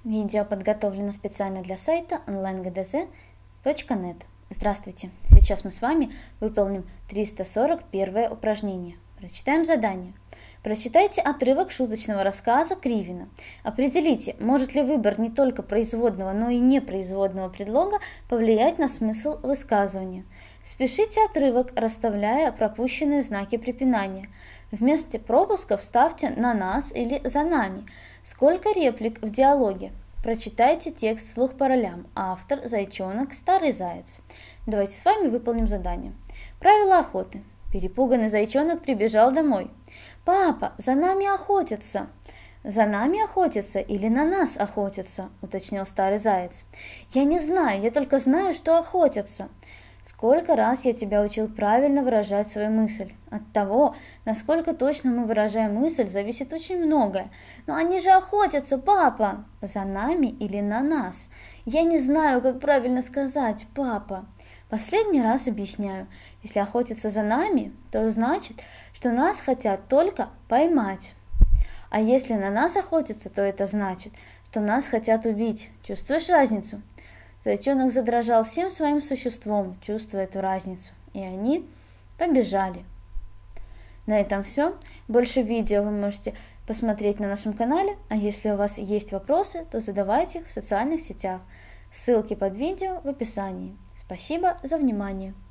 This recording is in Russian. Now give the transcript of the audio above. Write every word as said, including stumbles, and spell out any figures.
Видео подготовлено специально для сайта онлайн гэ дэ зэ точка нет. Здравствуйте! Сейчас мы с вами выполним триста сорок первое упражнение. Прочитаем задание. Прочитайте отрывок шуточного рассказа Кривина. Определите, может ли выбор не только производного, но и непроизводного предлога повлиять на смысл высказывания. Спешите отрывок, расставляя пропущенные знаки препинания. Вместо пропусков ставьте «на нас» или «за нами». Сколько реплик в диалоге? Прочитайте текст вслух по ролям. Автор, зайчонок, старый заяц. Давайте с вами выполним задание. Правила охоты. Перепуганный зайчонок прибежал домой. «Папа, за нами охотятся!» «За нами охотятся или на нас охотятся?» – уточнил старый заяц. «Я не знаю, я только знаю, что охотятся». Сколько раз я тебя учил правильно выражать свою мысль? От того, насколько точно мы выражаем мысль, зависит очень многое. Но они же охотятся, папа! За нами или на нас? Я не знаю, как правильно сказать, папа. Последний раз объясняю. Если охотятся за нами, то значит, что нас хотят только поймать. А если на нас охотятся, то это значит, что нас хотят убить. Чувствуешь разницу? Зайчонок задрожал всем своим существом, чувствуя эту разницу, и они побежали. На этом все. Больше видео вы можете посмотреть на нашем канале, а если у вас есть вопросы, то задавайте их в социальных сетях. Ссылки под видео в описании. Спасибо за внимание.